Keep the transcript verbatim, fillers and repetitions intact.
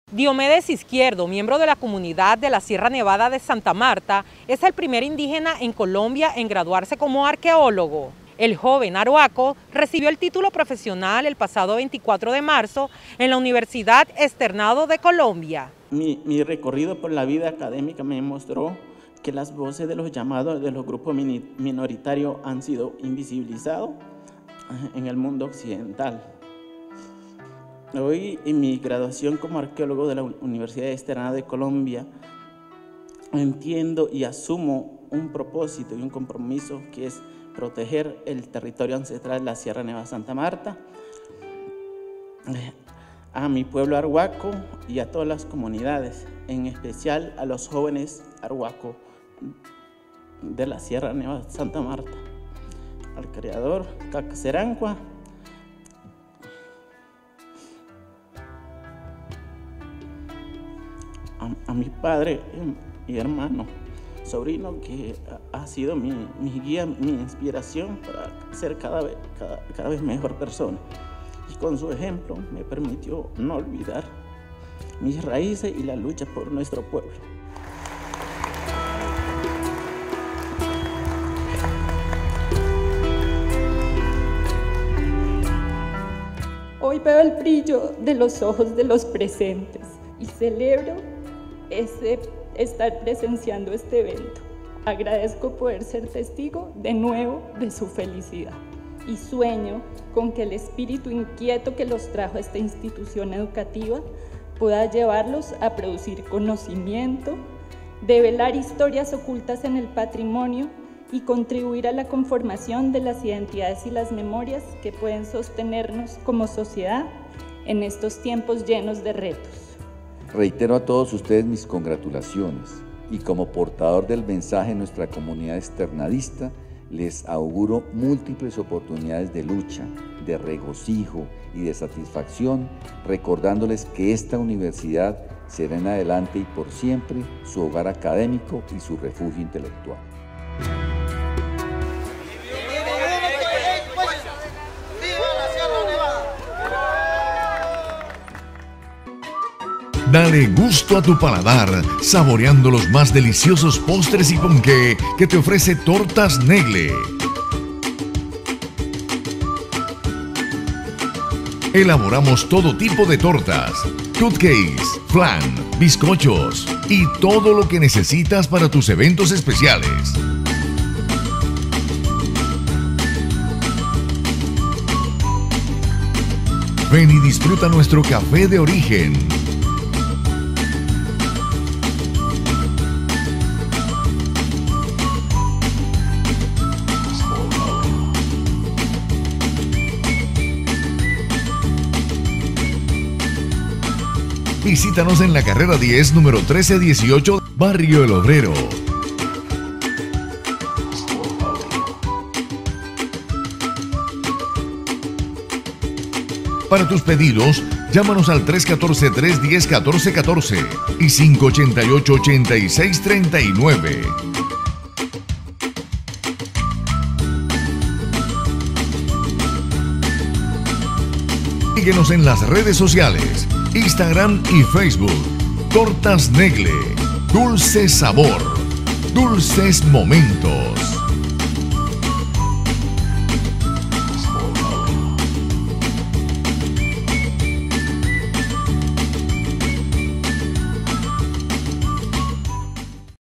Diomedes Izquierdo, miembro de la comunidad de la Sierra Nevada de Santa Marta, es el primer indígena en Colombia en graduarse como arqueólogo. El joven arhuaco recibió el título profesional el pasado veinticuatro de marzo en la Universidad Externado de Colombia. Mi, mi recorrido por la vida académica me mostró que las voces de los llamados de los grupos minoritarios han sido invisibilizados en el mundo occidental. Hoy, en mi graduación como arqueólogo de la Universidad Externada de Colombia, entiendo y asumo un propósito y un compromiso que es proteger el territorio ancestral de la Sierra Nevada de Santa Marta, a mi pueblo arhuaco y a todas las comunidades, en especial a los jóvenes arhuacos de la Sierra Nevada de Santa Marta, al creador Cacacerancua, a, a mi padre y hermano, sobrino, que ha sido mi, mi guía, mi inspiración para ser cada vez, cada, cada vez mejor persona. Y con su ejemplo me permitió no olvidar mis raíces y la lucha por nuestro pueblo. Hoy veo el brillo de los ojos de los presentes y celebro ese estar presenciando este evento. Agradezco poder ser testigo de nuevo de su felicidad y sueño con que el espíritu inquieto que los trajo a esta institución educativa pueda llevarlos a producir conocimiento, develar historias ocultas en el patrimonio y contribuir a la conformación de las identidades y las memorias que pueden sostenernos como sociedad en estos tiempos llenos de retos. Reitero a todos ustedes mis congratulaciones y como portador del mensaje de nuestra comunidad externadista, les auguro múltiples oportunidades de lucha, de regocijo y de satisfacción, recordándoles que esta universidad será en adelante y por siempre su hogar académico y su refugio intelectual. Dale gusto a tu paladar, saboreando los más deliciosos postres y ponqué que te ofrece Tortas Negle. Elaboramos todo tipo de tortas, cupcakes, flan, bizcochos y todo lo que necesitas para tus eventos especiales. Ven y disfruta nuestro café de origen. Visítanos en la carrera diez, número trece dieciocho, Barrio El Obrero. Para tus pedidos, llámanos al tres uno cuatro, tres uno cero, uno cuatro uno cuatro y cinco ocho ocho, ocho seis tres nueve. Síguenos en las redes sociales, Instagram y Facebook. Tortas Negle, dulce sabor, dulces momentos.